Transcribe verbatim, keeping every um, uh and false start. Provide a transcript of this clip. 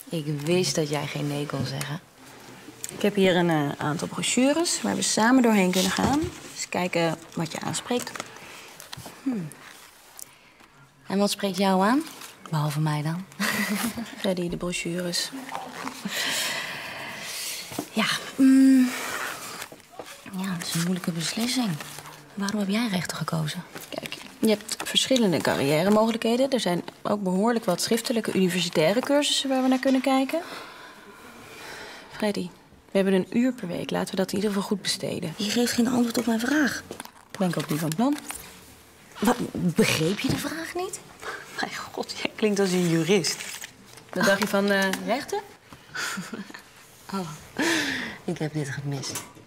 Ik wist dat jij geen nee kon zeggen. Ik heb hier een uh, aantal brochures waar we samen doorheen kunnen gaan. Dus kijken wat je aanspreekt. Hmm. En wat spreekt jou aan? Behalve mij dan. Freddy, de brochures. Ja, mm, ja, dat is een moeilijke beslissing. Waarom heb jij rechten gekozen? Kijk, je hebt verschillende carrière-mogelijkheden. Er zijn ook behoorlijk wat schriftelijke universitaire cursussen waar we naar kunnen kijken. Freddy, we hebben een uur per week. Laten we dat in ieder geval goed besteden. Je geeft geen antwoord op mijn vraag. Ben ik ook niet van plan. Wat, begreep je de vraag niet? Mijn god, jij klinkt als een jurist. Wat dacht je van uh, rechten? Oh, ik heb dit gemist.